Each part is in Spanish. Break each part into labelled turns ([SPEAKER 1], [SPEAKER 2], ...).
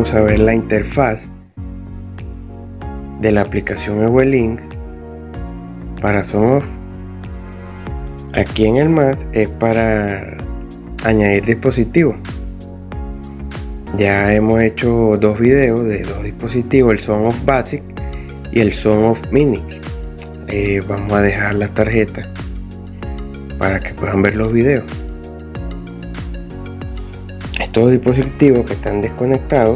[SPEAKER 1] vamos a ver la interfaz de la aplicación Ewelinkz para SON-OFF. Aquí en el más es para añadir dispositivos. Ya hemos hecho dos videos de dos dispositivos, el SON-OFF Basic y el SON-OFF Mini. Vamos a dejar la tarjeta para que puedan ver los videos. Estos dispositivos que están desconectados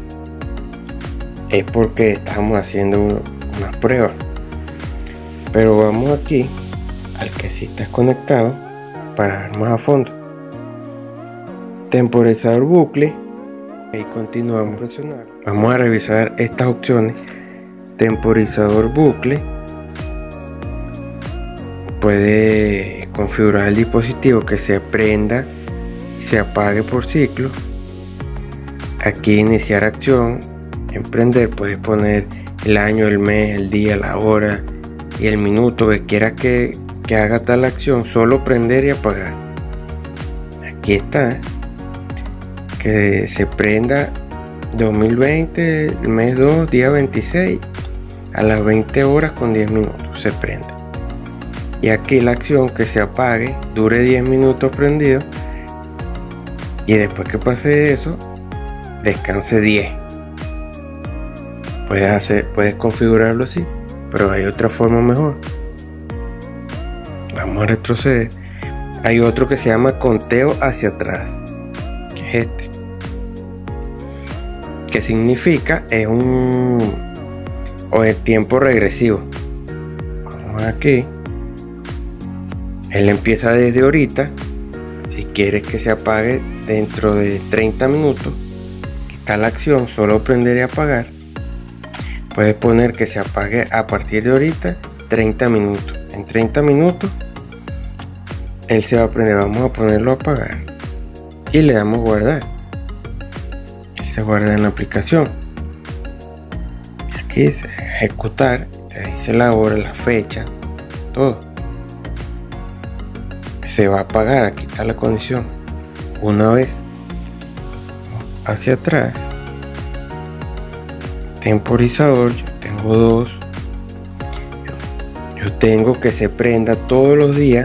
[SPEAKER 1] es porque estamos haciendo unas pruebas, pero vamos aquí al que sí está conectado para ver más a fondo. Temporizador bucle, y continuamos a presionar. Vamos a revisar estas opciones. Temporizador bucle, puede configurar el dispositivo que se prenda y se apague por ciclo. Aquí iniciar acción, en prender puedes poner el año, el mes, el día, la hora y el minuto que quieras que haga tal acción. Solo prender y apagar. Aquí está, que se prenda 2020, el mes 2, día 26 a las 20 horas con 10 minutos se prende. Y aquí la acción que se apague, dure 10 minutos prendido, y después que pase eso descanse 10. Puedes configurarlo así, pero hay otra forma mejor. Vamos a retroceder. Hay otro que se llama conteo hacia atrás, que es este, que significa es el tiempo regresivo. Vamos aquí, él empieza desde ahorita. Si quieres que se apague dentro de 30 minutos, aquí está la acción, solo prender y apagar. Puedes poner que se apague a partir de ahorita 30 minutos. En 30 minutos él se va a prender. Vamos a ponerlo a apagar y le damos guardar. Él se guarda en la aplicación. Aquí dice ejecutar, te dice la hora, la fecha, todo. Se va a apagar. Aquí está la condición. Una vez hacia atrás, temporizador, yo tengo dos. Yo tengo que se prenda todos los días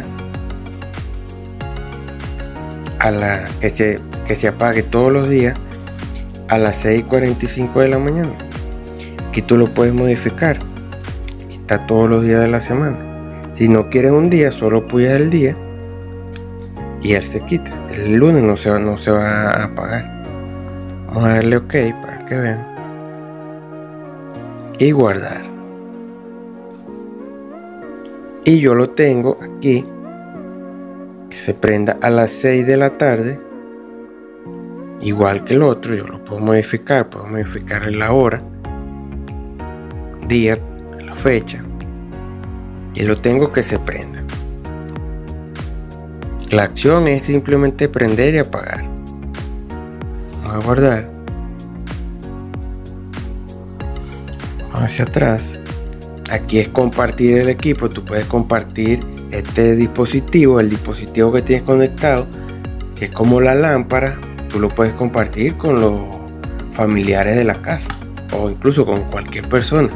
[SPEAKER 1] que se apague todos los días a las 6:45 de la mañana. Aquí tú lo puedes modificar. Aquí está todos los días de la semana. Si no quieres un día, solo puyas el día y él se quita. El lunes no se va a apagar. Vamos a darle OK para que vean y guardar. Y yo lo tengo aquí que se prenda a las 6 de la tarde, igual que el otro. Yo lo puedo modificar la hora, día, la fecha, y lo tengo que se prenda. La acción es simplemente prender y apagar. Vamos a guardar. Vamos hacia atrás. Aquí es compartir el equipo. Tú puedes compartir este dispositivo, el dispositivo que tienes conectado, que es como la lámpara. Tú lo puedes compartir con los familiares de la casa o incluso con cualquier persona.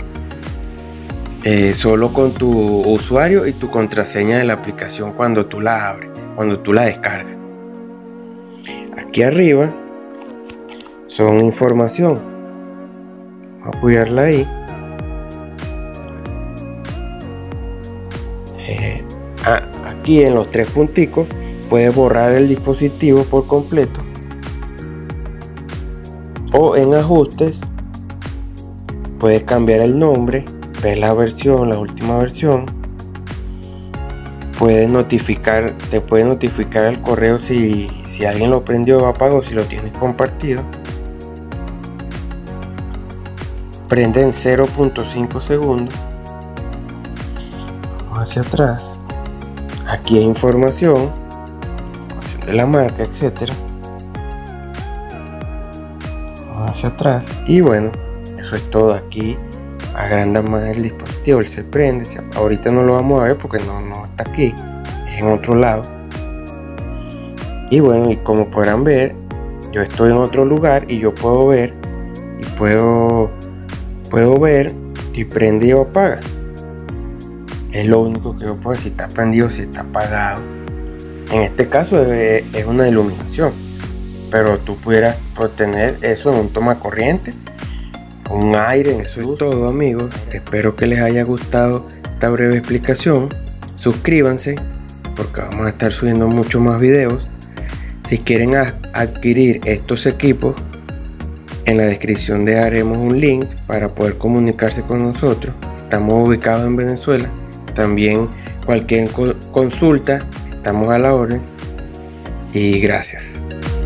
[SPEAKER 1] Solo con tu usuario y tu contraseña de la aplicación cuando tú la abres, cuando tú la descargas. Aquí arriba son información. Vamos a apoyarla ahí. Aquí en los tres punticos puedes borrar el dispositivo por completo, o en ajustes puedes cambiar el nombre, ver la versión, la última versión. Puedes notificar, te puede notificar el correo si alguien lo prendió o apagó, si lo tienes compartido. Prende en 0.5 segundos. Vamos hacia atrás. Aquí hay información de la marca, etcétera. Vamos hacia atrás y bueno, eso es todo. Aquí agranda más el dispositivo, él se prende. Ahorita no lo vamos a ver porque no está aquí, es en otro lado. Y bueno, y como podrán ver, yo estoy en otro lugar y yo puedo ver y puedo ver si prende o apaga. Es lo único que yo puedo ver, si está prendido, si está apagado. En este caso es una iluminación, pero tú pudieras tener eso en un toma corriente, un aire. Eso es todo, amigos. Espero que les haya gustado esta breve explicación. Suscríbanse porque vamos a estar subiendo muchos más videos. Si quieren adquirir estos equipos, en la descripción dejaremos un link para poder comunicarse con nosotros. Estamos ubicados en Venezuela. También cualquier consulta, estamos a la orden. Y gracias.